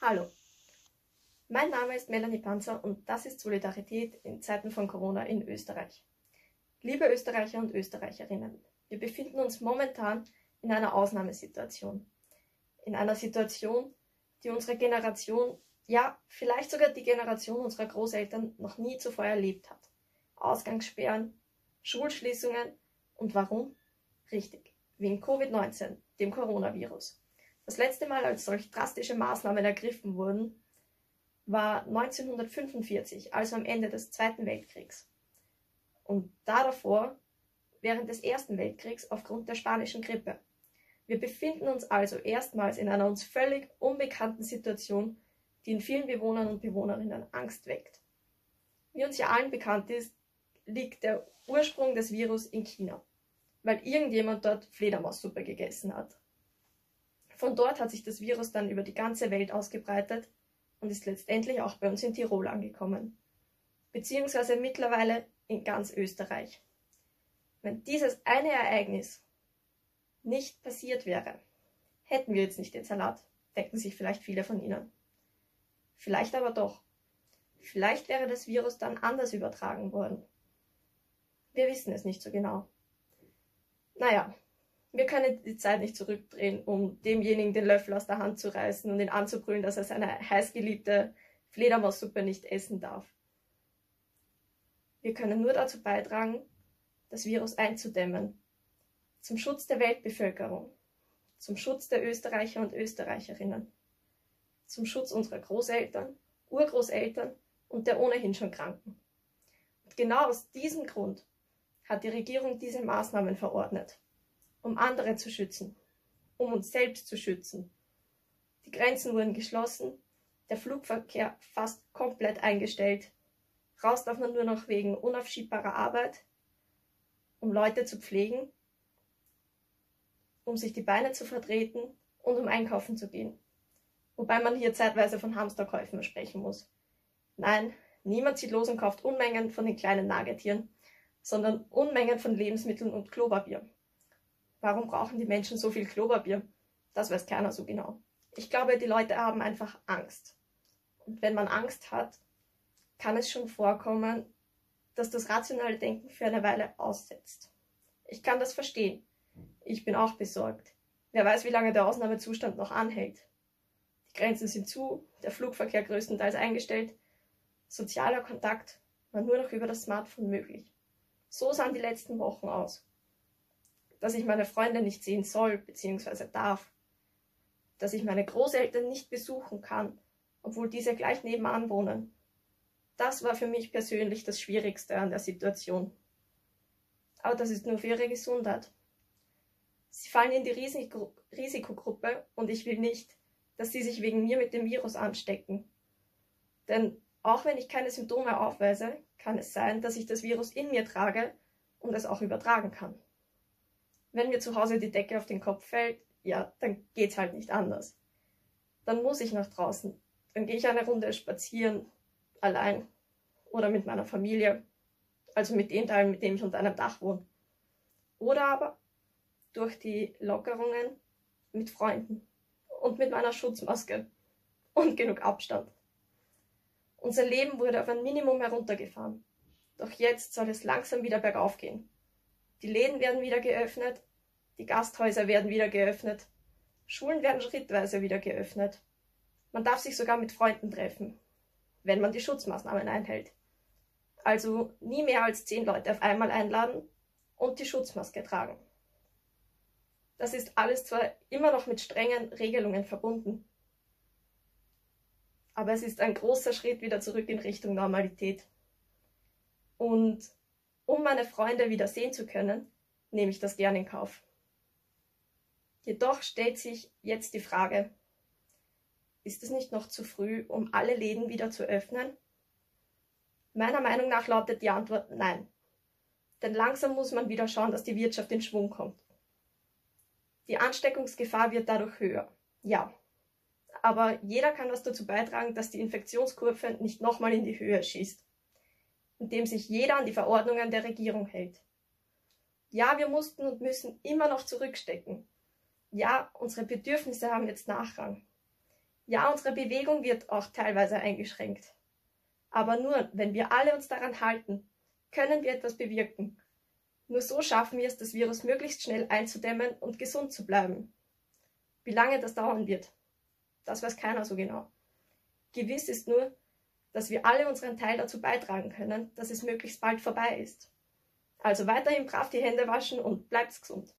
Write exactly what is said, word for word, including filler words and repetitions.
Hallo, mein Name ist Melanie Panzer und das ist Solidarität in Zeiten von Corona in Österreich. Liebe Österreicher und Österreicherinnen, wir befinden uns momentan in einer Ausnahmesituation. In einer Situation, die unsere Generation, ja vielleicht sogar die Generation unserer Großeltern noch nie zuvor erlebt hat. Ausgangssperren, Schulschließungen und warum? Richtig, wegen Covid neunzehn, dem Coronavirus. Das letzte Mal, als solch drastische Maßnahmen ergriffen wurden, war neunzehnhundertfünfundvierzig, also am Ende des Zweiten Weltkriegs. Und da davor, während des Ersten Weltkriegs, aufgrund der spanischen Grippe. Wir befinden uns also erstmals in einer uns völlig unbekannten Situation, die in vielen Bewohnern und Bewohnerinnen Angst weckt. Wie uns ja allen bekannt ist, liegt der Ursprung des Virus in China, weil irgendjemand dort Fledermaussuppe gegessen hat. Von dort hat sich das Virus dann über die ganze Welt ausgebreitet und ist letztendlich auch bei uns in Tirol angekommen, beziehungsweise mittlerweile in ganz Österreich. Wenn dieses eine Ereignis nicht passiert wäre, hätten wir jetzt nicht den Salat, denken sich vielleicht viele von Ihnen. Vielleicht aber doch. Vielleicht wäre das Virus dann anders übertragen worden. Wir wissen es nicht so genau. Naja, wir können die Zeit nicht zurückdrehen, um demjenigen den Löffel aus der Hand zu reißen und ihn anzubrüllen, dass er seine heißgeliebte Fledermaussuppe nicht essen darf. Wir können nur dazu beitragen, das Virus einzudämmen, zum Schutz der Weltbevölkerung, zum Schutz der Österreicher und Österreicherinnen, zum Schutz unserer Großeltern, Urgroßeltern und der ohnehin schon Kranken. Und genau aus diesem Grund hat die Regierung diese Maßnahmen verordnet, um andere zu schützen, um uns selbst zu schützen. Die Grenzen wurden geschlossen, der Flugverkehr fast komplett eingestellt. Raus darf man nur noch wegen unaufschiebbarer Arbeit, um Leute zu pflegen, um sich die Beine zu vertreten und um einkaufen zu gehen. Wobei man hier zeitweise von Hamsterkäufen sprechen muss. Nein, niemand zieht los und kauft Unmengen von den kleinen Nagetieren, sondern Unmengen von Lebensmitteln und Klopapier. Warum brauchen die Menschen so viel Klopapier? Das weiß keiner so genau. Ich glaube, die Leute haben einfach Angst. Und wenn man Angst hat, kann es schon vorkommen, dass das rationale Denken für eine Weile aussetzt. Ich kann das verstehen. Ich bin auch besorgt. Wer weiß, wie lange der Ausnahmezustand noch anhält. Die Grenzen sind zu, der Flugverkehr größtenteils eingestellt, sozialer Kontakt war nur noch über das Smartphone möglich. So sahen die letzten Wochen aus. Dass ich meine Freunde nicht sehen soll bzw. darf, dass ich meine Großeltern nicht besuchen kann, obwohl diese gleich nebenan wohnen. Das war für mich persönlich das Schwierigste an der Situation. Aber das ist nur für ihre Gesundheit. Sie fallen in die Risiko- Risikogruppe und ich will nicht, dass sie sich wegen mir mit dem Virus anstecken. Denn auch wenn ich keine Symptome aufweise, kann es sein, dass ich das Virus in mir trage und es auch übertragen kann. Wenn mir zu Hause die Decke auf den Kopf fällt, ja, dann geht's halt nicht anders. Dann muss ich nach draußen. Dann gehe ich eine Runde spazieren, allein oder mit meiner Familie, also mit den Teilen, mit denen ich unter einem Dach wohne. Oder aber durch die Lockerungen mit Freunden und mit meiner Schutzmaske und genug Abstand. Unser Leben wurde auf ein Minimum heruntergefahren. Doch jetzt soll es langsam wieder bergauf gehen. Die Läden werden wieder geöffnet, die Gasthäuser werden wieder geöffnet, Schulen werden schrittweise wieder geöffnet. Man darf sich sogar mit Freunden treffen, wenn man die Schutzmaßnahmen einhält. Also nie mehr als zehn Leute auf einmal einladen und die Schutzmaske tragen. Das ist alles zwar immer noch mit strengen Regelungen verbunden, aber es ist ein großer Schritt wieder zurück in Richtung Normalität. Und um meine Freunde wieder sehen zu können, nehme ich das gerne in Kauf. Jedoch stellt sich jetzt die Frage, ist es nicht noch zu früh, um alle Läden wieder zu öffnen? Meiner Meinung nach lautet die Antwort nein. Denn langsam muss man wieder schauen, dass die Wirtschaft in Schwung kommt. Die Ansteckungsgefahr wird dadurch höher, ja. Aber jeder kann was dazu beitragen, dass die Infektionskurve nicht nochmal in die Höhe schießt, indem sich jeder an die Verordnungen der Regierung hält. Ja, wir mussten und müssen immer noch zurückstecken. Ja, unsere Bedürfnisse haben jetzt Nachrang. Ja, unsere Bewegung wird auch teilweise eingeschränkt. Aber nur, wenn wir alle uns daran halten, können wir etwas bewirken. Nur so schaffen wir es, das Virus möglichst schnell einzudämmen und gesund zu bleiben. Wie lange das dauern wird, das weiß keiner so genau. Gewiss ist nur, dass wir alle unseren Teil dazu beitragen können, dass es möglichst bald vorbei ist. Also weiterhin brav die Hände waschen und bleibt gesund.